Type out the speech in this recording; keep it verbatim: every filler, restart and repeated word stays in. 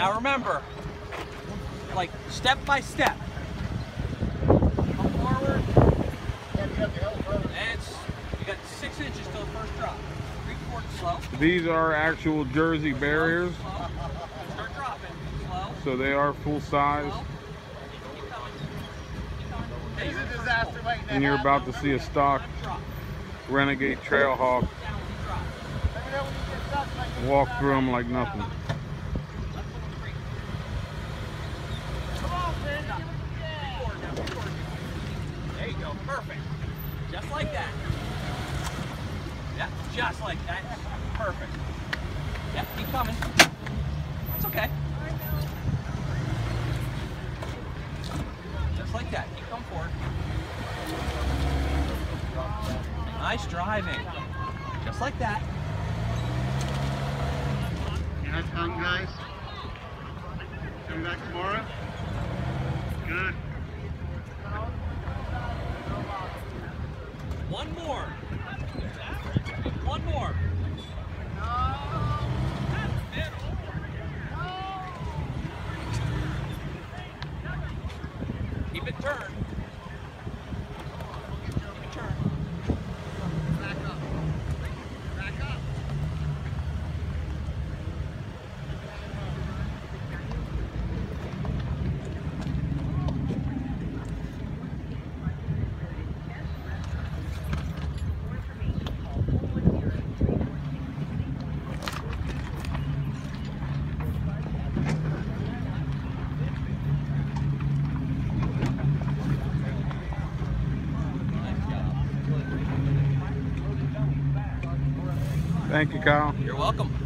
Now remember, like step by step. Come forward. And it's, you got six inches till the first drop. Three quarters slow. These are actual Jersey barriers. Slow, slow. Start dropping. Slow. So they are full size. Slow. Keep coming. Keep coming. Okay, It's you're a in first disaster pull. waiting to And you're happen. about to see a stock Renegade Trailhawk walk through them like nothing. There you go, perfect. Just like that. Yeah, just like that. Perfect. Yeah, keep coming. That's okay. Just like that. Keep coming forward. Nice driving. Just like that. Nice fun, guys. Coming back tomorrow? Good. One more. One more. Keep it turned. Keep it turned. Back up. Back up. Thank you, Kyle. You're welcome.